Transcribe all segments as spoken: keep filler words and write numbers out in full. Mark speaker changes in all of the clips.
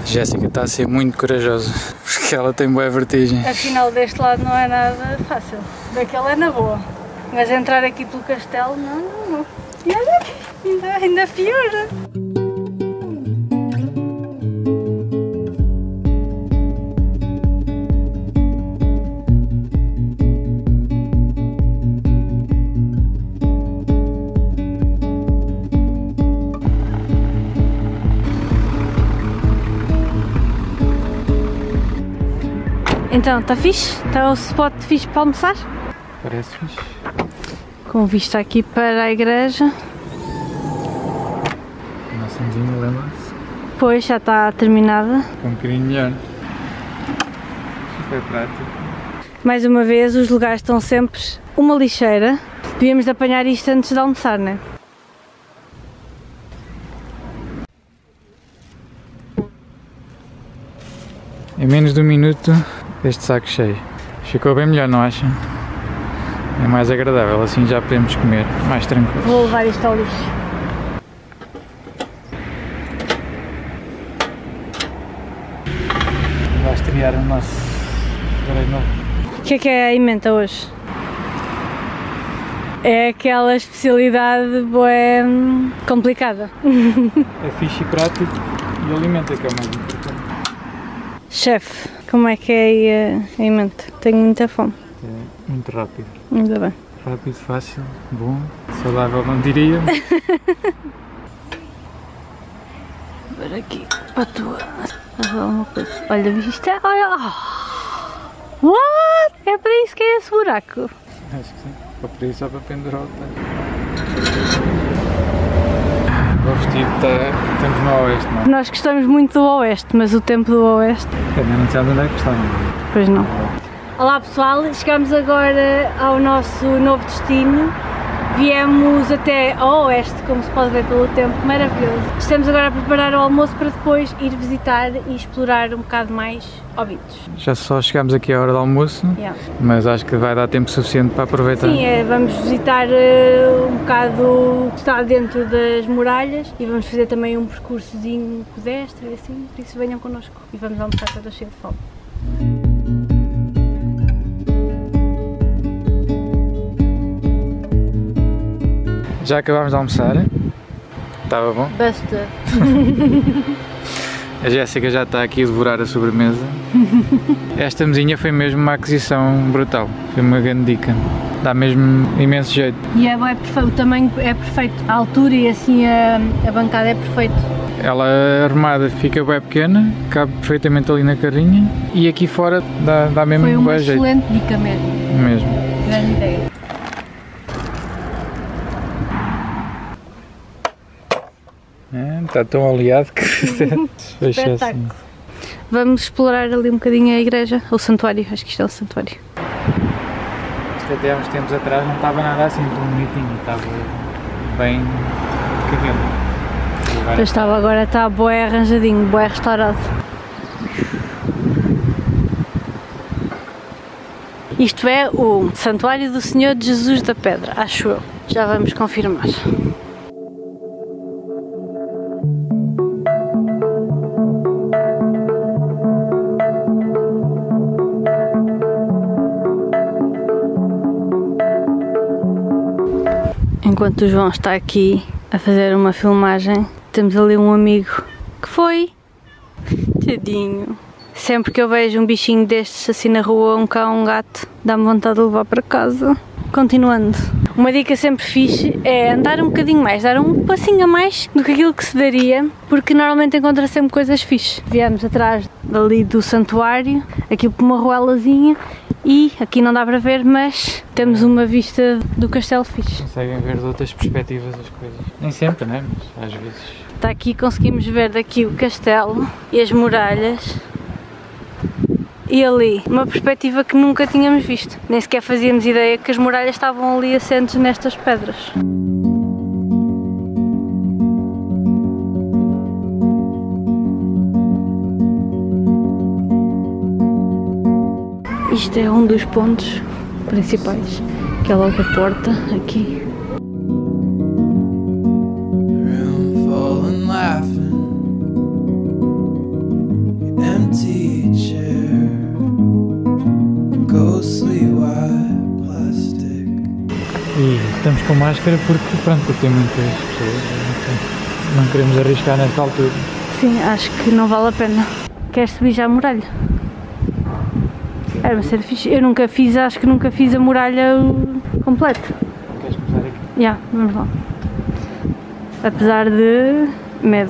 Speaker 1: Jéssica está a ser muito corajosa, porque ela tem boa vertigem.
Speaker 2: Afinal, deste lado não é nada fácil, daquela é na boa. Mas entrar aqui pelo castelo, não, não, não. E olha, ainda, ainda pior. Então, está fixe? Está o spot fixe para almoçar?
Speaker 1: Parece fixe.
Speaker 2: Com vista aqui para a igreja.
Speaker 1: A nossa mesinha, lembra-se?
Speaker 2: Pois, já está terminada.
Speaker 1: Com um bocadinho melhor. Super prático.
Speaker 2: Mais uma vez, os lugares estão sempre uma lixeira. Devíamos de apanhar isto antes de almoçar, não é?
Speaker 1: Em menos de um minuto, este saco cheio. Ficou bem melhor, não acham? É mais agradável, assim já podemos comer, mais tranquilo.
Speaker 2: Vou levar isto ao lixo.
Speaker 1: Vai estrear o nosso freio novo.
Speaker 2: O que é que é a emenda hoje? É aquela especialidade boa complicada.
Speaker 1: É fixe e prático e alimenta, que é o mais importante.
Speaker 2: Chefe, como é que é a emenda? Tenho muita fome.
Speaker 1: É muito rápido.
Speaker 2: Ainda bem.
Speaker 1: Rápido, fácil, bom, saudável não diria.
Speaker 2: Ver aqui para a tua. Alguma coisa. Olha, viste? Olha. Oh. What? É para isso que é esse buraco?
Speaker 1: Acho que sim. Ou para isso ou para pendurar o tanque. O vestido está. Estamos no oeste, não é?
Speaker 2: Nós gostamos muito do oeste, mas o tempo do oeste.
Speaker 1: Também não sabes onde é que está, não é?
Speaker 2: Pois não. Olá pessoal, chegamos agora ao nosso novo destino. Viemos até ao oeste, como se pode ver pelo tempo, maravilhoso. Estamos agora a preparar o almoço para depois ir visitar e explorar um bocado mais Óbidos.
Speaker 1: Já só chegamos aqui à hora do almoço,
Speaker 2: Yeah.
Speaker 1: mas acho que vai dar tempo suficiente para aproveitar.
Speaker 2: Sim, é, vamos visitar uh, um bocado o que está dentro das muralhas e vamos fazer também um percursozinho pedestre, assim, por isso venham connosco e vamos almoçar, que eu estou cheio de fome.
Speaker 1: Já acabámos de almoçar, estava bom.
Speaker 2: Basta!
Speaker 1: A Jéssica já está aqui a devorar a sobremesa. Esta mesinha foi mesmo uma aquisição brutal, foi uma grande dica. Dá mesmo imenso jeito.
Speaker 2: E é, é perfeito, o tamanho é perfeito, a altura e assim a, a bancada é perfeito.
Speaker 1: Ela armada fica bem pequena, cabe perfeitamente ali na carrinha e aqui fora dá, dá mesmo
Speaker 2: Foi uma
Speaker 1: bem jeito.
Speaker 2: excelente dica mesmo.
Speaker 1: Mesmo.
Speaker 2: Grande ideia.
Speaker 1: É, está tão aliado que se fecha assim.
Speaker 2: Vamos explorar ali um bocadinho a igreja, o santuário, acho que isto é o santuário.
Speaker 1: Isto até há uns tempos atrás não estava nada assim tão bonitinho, estava bem decadente. Agora...
Speaker 2: Eu estava, agora está bué arranjadinho, bué restaurado. Isto é o Santuário do Senhor de Jesus da Pedra, acho eu. Já vamos confirmar. Enquanto o João está aqui a fazer uma filmagem, temos ali um amigo que foi, tadinho. Sempre que eu vejo um bichinho destes assim na rua, um cão, um gato, dá-me vontade de levar para casa. Continuando, uma dica sempre fixe é andar um bocadinho mais, dar um passinho a mais do que aquilo que se daria, porque normalmente encontra sempre coisas fixe. Viemos atrás dali do santuário, aqui por uma ruelazinha, e aqui não dá para ver, mas temos uma vista do castelo fixe.
Speaker 1: Conseguem ver de outras perspectivas as coisas. Nem sempre, né? Mas às vezes.
Speaker 2: Está aqui, conseguimos ver daqui o castelo e as muralhas. E ali, uma perspectiva que nunca tínhamos visto. Nem sequer fazíamos ideia que as muralhas estavam ali assentes nestas pedras. Isto é um dos pontos principais, que é logo a porta aqui.
Speaker 1: estamos com máscara porque, pronto, porque tem muitas pessoas, então não queremos arriscar nesta altura.
Speaker 2: Sim, acho que não vale a pena. Queres subir já a muralha? Era ser fixe. Eu nunca fiz, acho que nunca fiz a muralha completa.
Speaker 1: Queres começar aqui?
Speaker 2: Já, yeah, vamos lá. Apesar de medo.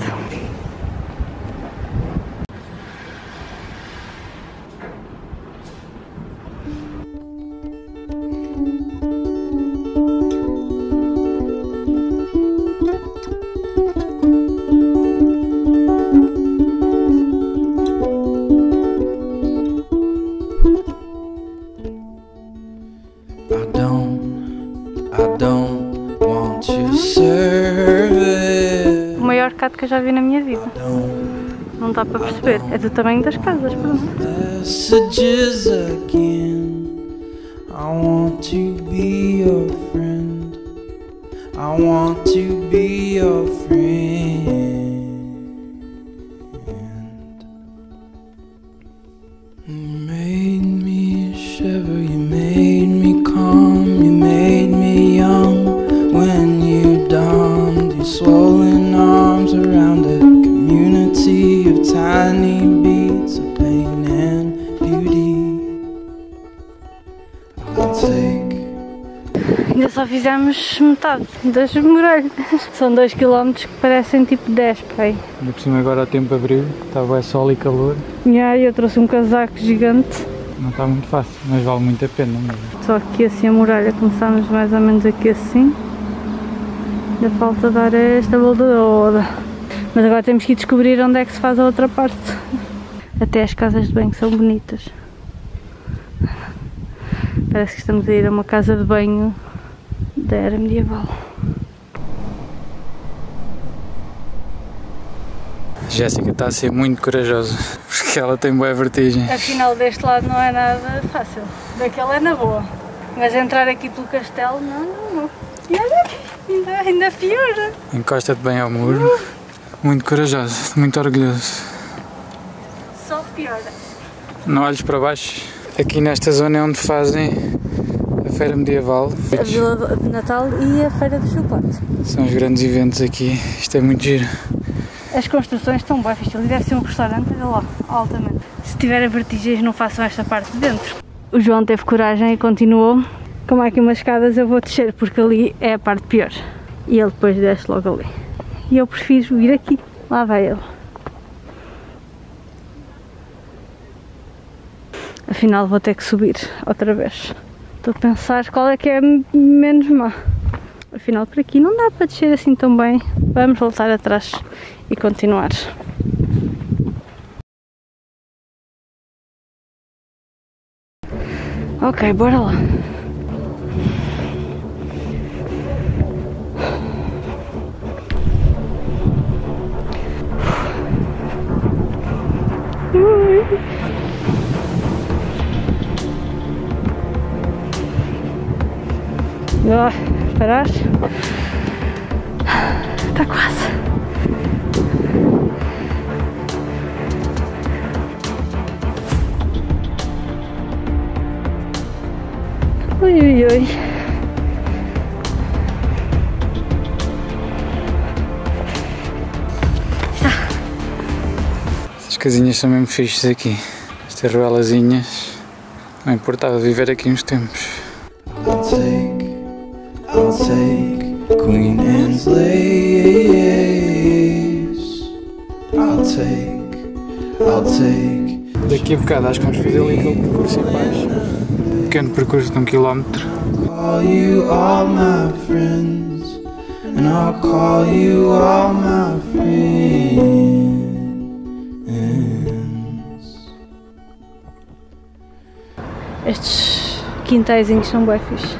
Speaker 2: O maior gato que eu já vi na minha vida. Não dá para perceber. É do tamanho das casas, pronto.
Speaker 3: Swollen arms around a community of tiny beats of pain and beauty. I'll take.
Speaker 2: Ainda só fizemos metade das muralhas. São dois quilómetros que parecem tipo dez, pai.
Speaker 1: Ainda por cima agora o tempo abriu, estava sol e calor.
Speaker 2: E aí eu trouxe um casaco gigante.
Speaker 1: Não está muito fácil, mas vale muito a pena mesmo.
Speaker 2: Só que assim a muralha começámos mais ou menos aqui assim. Ainda falta dar esta volta toda. Mas agora temos que ir descobrir onde é que se faz a outra parte. Até as casas de banho são bonitas. Parece que estamos a ir a uma casa de banho da era medieval.
Speaker 1: Jéssica está a ser muito corajosa, porque ela tem boa vertigem.
Speaker 2: Afinal deste lado não é nada fácil. Daquela é na boa. Mas entrar aqui pelo castelo, não, não, não. E olha, ainda, ainda pior.
Speaker 1: Encosta-te bem ao muro. Uh. Muito corajosa, muito orgulhoso.
Speaker 2: Só piora.
Speaker 1: Não olhes para baixo. Aqui nesta zona é onde fazem a feira medieval.
Speaker 2: A Vila de Natal e a feira do chocolate.
Speaker 1: São os grandes eventos aqui. Isto é muito giro.
Speaker 2: As construções estão bem fixe. Ali deve ser um restaurante, olha lá, altamente. Se tiverem vertigens não façam esta parte de dentro. O João teve coragem e continuou. Como há aqui umas escadas eu vou descer, porque ali é a parte pior. E ele depois desce logo ali. E eu prefiro vir aqui. Lá vai ele. Afinal vou ter que subir outra vez. Estou a pensar qual é que é menos má. Afinal por aqui não dá para descer assim tão bem. Vamos voltar atrás e continuar. Ok, bora lá. Ah, parar. Está quase. Ui, ui, ui. Está.
Speaker 1: As casinhas são mesmo fixes aqui. Estas ruelazinhas. Não importava viver aqui uns tempos.
Speaker 3: I'll take, I'll take Queen Anne's lace. I'll take, I'll take.
Speaker 1: Daqui a bocado acho que vamos fazer ali aquele percurso em baixo. Um pequeno percurso de um quilómetro.
Speaker 3: Call you all my friends, and I'll call you all my friends.
Speaker 2: Estes quintaizinhos são bem fixe.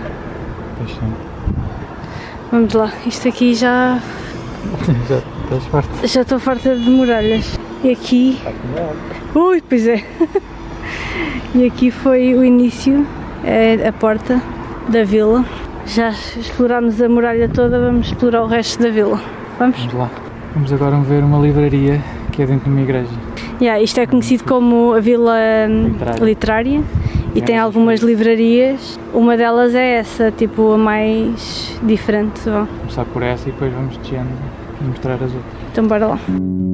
Speaker 2: Vamos lá, isto aqui já...
Speaker 1: já estás farta.
Speaker 2: Já estou farta de muralhas. E aqui... Ui, pois é. E aqui foi o início, é a porta da vila. Já explorámos a muralha toda, vamos explorar o resto da vila. Vamos?
Speaker 1: Vamos lá. Vamos agora ver uma livraria que é dentro de uma igreja.
Speaker 2: Yeah, isto é conhecido como a Vila Literária. Literária E tem algumas livrarias, uma delas é essa, tipo a mais diferente. Vamos
Speaker 1: começar por essa e depois vamos descendo e mostrar as outras.
Speaker 2: Então bora lá.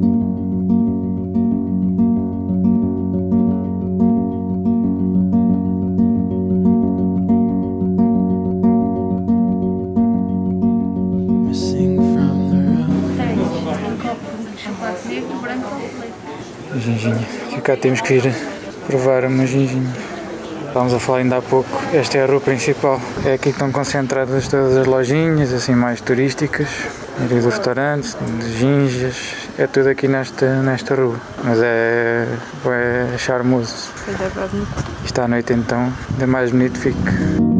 Speaker 1: Ginginha. Cá temos que ir provar uma ginginha. Estávamos a falar ainda há pouco, esta é a rua principal. É aqui que estão concentradas todas as lojinhas, assim mais turísticas, de restaurantes, de ginjas, é tudo aqui nesta, nesta rua. Mas é, é charmoso. Isto à noite então, ainda mais bonito fica.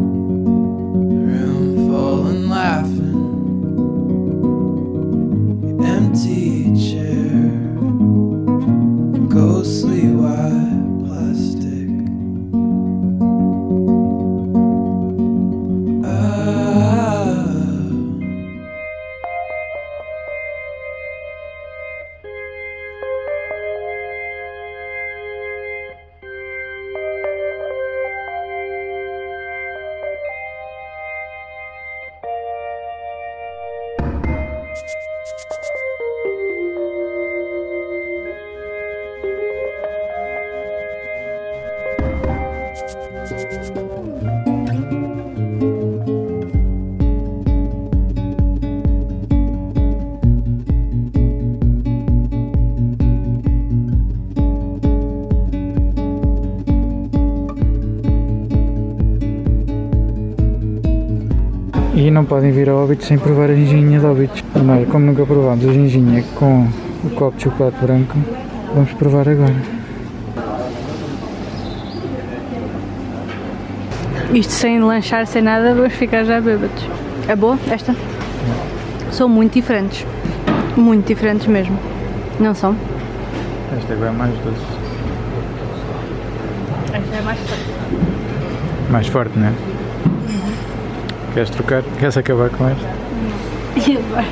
Speaker 3: Ghostly white plastic. Ah.
Speaker 1: E não podem vir a Óbidos sem provar a ginginha de Óbidos. Nós, como nunca provámos a ginginha com o copo de chocolate branco, vamos provar agora.
Speaker 2: Isto sem lanchar, sem nada, vamos ficar já bêbados. É boa esta?
Speaker 1: É.
Speaker 2: São muito diferentes. Muito diferentes mesmo. Não são?
Speaker 1: Esta agora é mais doce.
Speaker 2: Esta é mais forte.
Speaker 1: Mais forte, não é?
Speaker 2: Uhum.
Speaker 1: Queres trocar? Queres acabar com esta?
Speaker 2: E agora?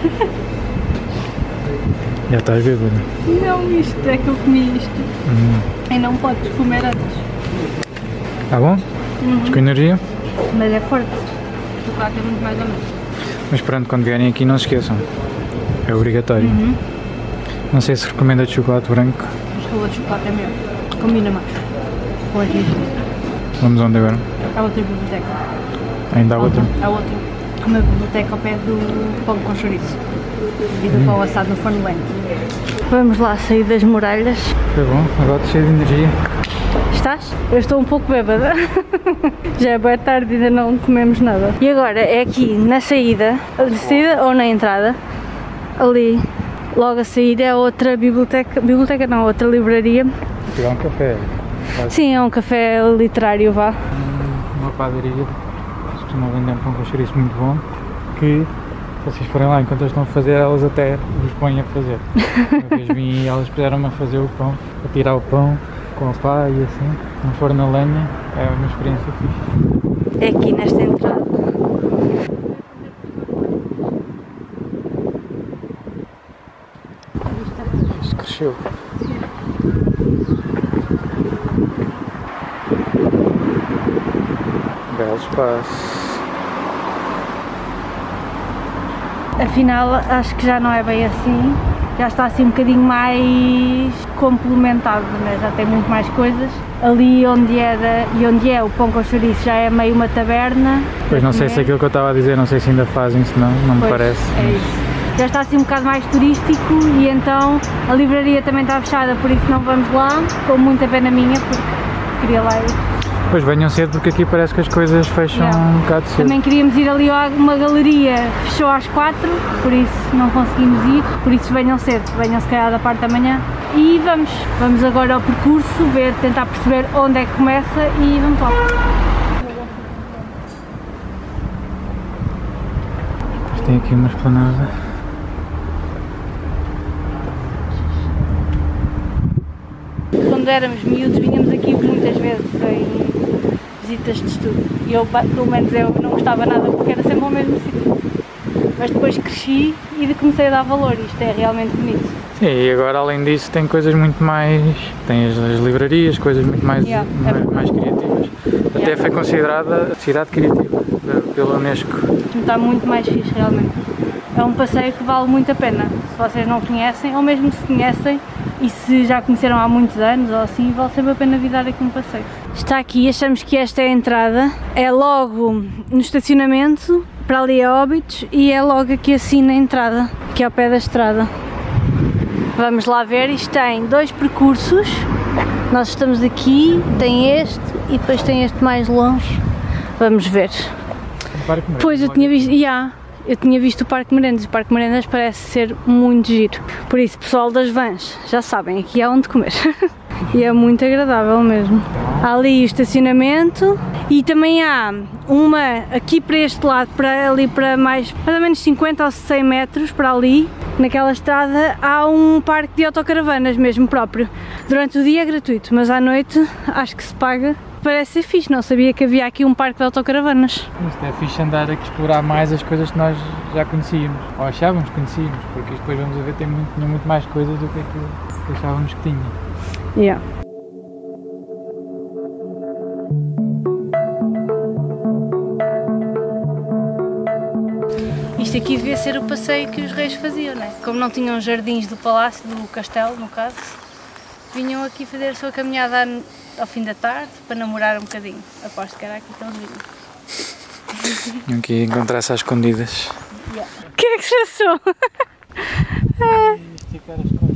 Speaker 1: Já estás bêbado?
Speaker 2: Não, isto é que eu comi isto.
Speaker 1: Hum.
Speaker 2: E não podes comer antes.
Speaker 1: Tá bom?
Speaker 2: Uhum.
Speaker 1: Com energia?
Speaker 2: Mas é forte. O chocolate é muito mais ou menos.
Speaker 1: Mas pronto, quando vierem aqui não se esqueçam. É obrigatório.
Speaker 2: Uhum.
Speaker 1: Não sei se recomenda de chocolate branco.
Speaker 2: Acho que o outro chocolate é melhor. Combina mais. Com a gente.
Speaker 1: Vamos onde agora?
Speaker 2: Há outra biblioteca.
Speaker 1: Ainda há outra?
Speaker 2: Há outra. Uma biblioteca ao pé do pão com chouriço. E do hum. pão assado no forno lento. Vamos lá sair das muralhas.
Speaker 1: Foi bom, agora estou cheio de energia.
Speaker 2: Estás? Eu estou um pouco bêbada. Já é boa tarde e ainda não comemos nada. E agora é aqui na saída, na saída ou na entrada, ali logo a sair é outra biblioteca, biblioteca não, outra livraria.
Speaker 1: É um café.
Speaker 2: Sim, é um café literário, vá.
Speaker 1: Uma padaria, costuma vender um pão com chouriço muito bom, que se vocês forem lá enquanto eles estão a fazer, elas até vos põem a fazer. Uma vez vim e elas puseram-me a fazer o pão, a tirar o pão com a pá e assim, no forno a lenha, é uma experiência fixe.
Speaker 2: É aqui nesta entrada.
Speaker 1: Isto cresceu. Belo espaço.
Speaker 2: Afinal, acho que já não é bem assim. Já está assim um bocadinho mais complementado, né? Já tem muito mais coisas. Ali onde era e onde é o pão com chouriço já é meio uma taberna.
Speaker 1: Pois não sei se aquilo que eu estava a dizer, não sei se ainda fazem, se não, não me
Speaker 2: pois,
Speaker 1: parece.
Speaker 2: É isso. Já está assim um bocado mais turístico e então a livraria também está fechada, por isso não vamos lá, com muita pena minha, porque queria lá ir.
Speaker 1: Pois venham cedo porque aqui parece que as coisas fecham yeah. um bocado cedo.
Speaker 2: Também queríamos ir ali a uma galeria, fechou às quatro, por isso não conseguimos ir, por isso venham cedo, venham se calhar da parte da manhã. E vamos, vamos agora ao percurso, ver, tentar perceber onde é que começa e vamos lá.
Speaker 1: Tem aqui uma esplanada.
Speaker 2: Quando éramos miúdos vinhamos aqui muitas vezes em visitas de estudo e eu, pelo menos eu, não gostava nada porque era sempre o mesmo sítio. Mas depois cresci e comecei a dar valor, isto é realmente bonito.
Speaker 1: E agora, além disso, tem coisas muito mais... Tem as, as livrarias, coisas muito mais,
Speaker 2: Yeah,
Speaker 1: mais,
Speaker 2: é
Speaker 1: mais criativas. Até
Speaker 2: Yeah.
Speaker 1: foi considerada cidade criativa pela Unesco.
Speaker 2: Está muito mais fixe, realmente. É um passeio que vale muito a pena. Se vocês não conhecem, ou mesmo se conhecem, e se já conheceram há muitos anos ou assim, vale sempre a pena vir dar aqui um passeio. Está aqui, achamos que esta é a entrada. É logo no estacionamento, para ali é Óbidos, e é logo aqui assim na entrada, que é ao pé da estrada. Vamos lá ver, isto tem dois percursos. Nós estamos aqui, tem este e depois tem este mais longe. Vamos ver. Pois eu tinha visto, yeah, eu tinha visto o Parque Merendas. O Parque Merendas parece ser muito giro. Por isso, pessoal das vans, já sabem, aqui há onde comer. E é muito agradável mesmo. Há ali o estacionamento e também há uma aqui para este lado, para ali para mais, mais ou menos cinquenta ou cem metros para ali, naquela estrada, há um parque de autocaravanas mesmo próprio. Durante o dia é gratuito, mas à noite acho que se paga. Parece ser fixe, não sabia que havia aqui um parque de autocaravanas.
Speaker 1: Isto é fixe andar a explorar mais as coisas que nós já conhecíamos, ou achávamos que conhecíamos, porque depois vamos a ver tem muito, tinha muito mais coisas do que aquilo que achávamos que tinha.
Speaker 2: Yeah. Isto aqui devia ser o passeio que os reis faziam, não é? Como não tinham jardins do palácio, do castelo, no caso, vinham aqui fazer a sua caminhada ao fim da tarde para namorar um bocadinho. Aposto que era aqui que eles vinham.
Speaker 1: Tinham que encontrar-se às escondidas.
Speaker 2: Yeah. O que é que se passou?
Speaker 1: Esticar as costas.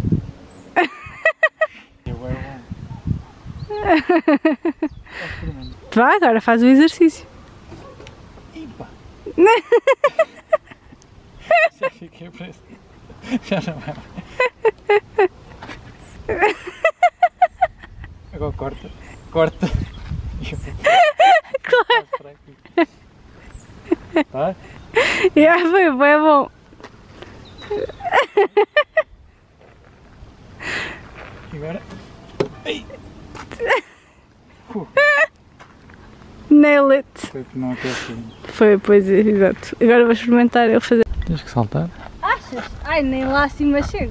Speaker 2: Vá, agora faz o exercício.
Speaker 1: Ipa. Já fiquei preso. Já não vai. Agora corta. Corta.
Speaker 2: Claro.
Speaker 1: Tá?
Speaker 2: Yeah, foi, foi bom.
Speaker 1: Agora. Ei. Uh.
Speaker 2: Nail it.
Speaker 1: Foi por não ter assim.
Speaker 2: Foi, pois é, exato. Agora vou experimentar eu fazer.
Speaker 1: Tens que saltar.
Speaker 2: Achas? Ai, nem lá acima chego.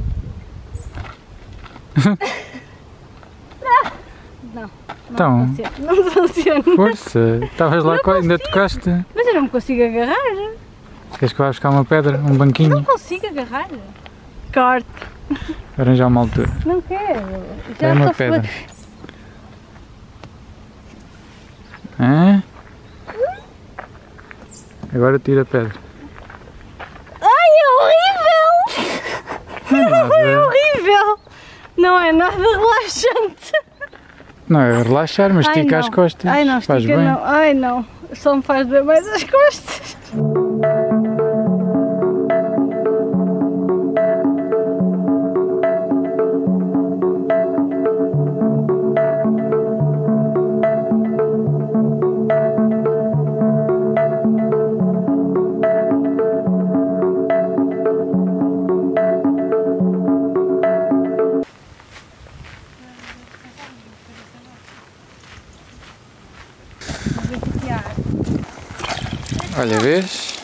Speaker 2: Não, não
Speaker 1: Então.
Speaker 2: funciona. Não funciona.
Speaker 1: Força. Estavas lá,
Speaker 2: Não
Speaker 1: co- ainda
Speaker 2: consigo.
Speaker 1: tocaste.
Speaker 2: Mas eu não me consigo agarrar.
Speaker 1: Queres que eu vá buscar uma pedra, um
Speaker 2: Não
Speaker 1: banquinho?
Speaker 2: consigo agarrar. Corte.
Speaker 1: Arranjar uma altura.
Speaker 2: Não quero.
Speaker 1: É uma
Speaker 2: estou
Speaker 1: pedra. Hã? Agora tira a pedra.
Speaker 2: Ai, é horrível!
Speaker 1: Não é nada.
Speaker 2: É horrível! Não é nada relaxante.
Speaker 1: Não é relaxar, mas
Speaker 2: Ai,
Speaker 1: estica
Speaker 2: não.
Speaker 1: as costas.
Speaker 2: Ai não,
Speaker 1: Faz
Speaker 2: estica
Speaker 1: bem.
Speaker 2: não. Ai não, só me faz doer mais as costas.
Speaker 1: Olha, vês?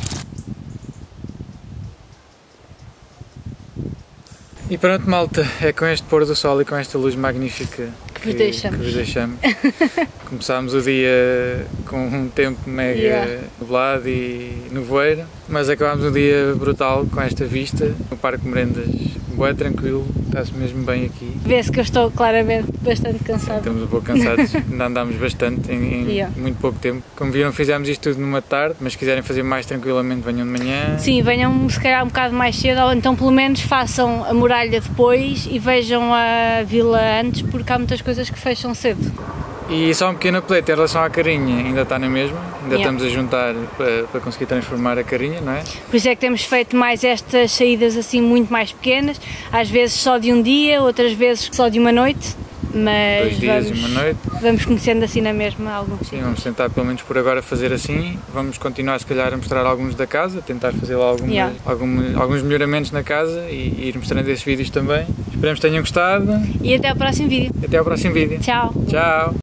Speaker 1: E pronto, malta, é com este pôr do sol e com esta luz magnífica
Speaker 2: Que vos deixamos.
Speaker 1: que vos deixamos. Começámos o dia com um tempo mega
Speaker 2: Yeah.
Speaker 1: nublado e nevoeiro, mas acabámos um dia brutal com esta vista. O Parque Merendas, bué tranquilo, está-se mesmo bem aqui.
Speaker 2: Vê-se que eu estou claramente bastante cansada.
Speaker 1: Estamos um pouco cansados, ainda andámos bastante em, em
Speaker 2: Yeah.
Speaker 1: muito pouco tempo. Como viram, fizemos isto tudo numa tarde, mas se quiserem fazer mais tranquilamente, venham de manhã.
Speaker 2: Sim, venham se calhar um bocado mais cedo, ou então pelo menos façam a muralha depois e vejam a vila antes, porque há muitas coisas que fecham cedo.
Speaker 1: E só um pequeno apelete em relação à carinha, ainda está na mesma, ainda
Speaker 2: Yeah.
Speaker 1: estamos a juntar para, para conseguir transformar a carinha, não é?
Speaker 2: Por isso é que temos feito mais estas saídas assim muito mais pequenas, às vezes só de um dia, outras vezes só de uma noite, mas
Speaker 1: Dois dias
Speaker 2: vamos,
Speaker 1: e uma noite.
Speaker 2: vamos conhecendo assim na mesma alguns
Speaker 1: Sim,
Speaker 2: sítios.
Speaker 1: vamos tentar pelo menos por agora fazer assim, vamos continuar se calhar a mostrar alguns da casa, tentar fazer lá algumas,
Speaker 2: Yeah.
Speaker 1: algum- alguns melhoramentos na casa e, e ir mostrando esses vídeos também. Esperamos que tenham gostado
Speaker 2: E até ao próximo vídeo.
Speaker 1: e até ao próximo vídeo.
Speaker 2: Tchau!
Speaker 1: Tchau!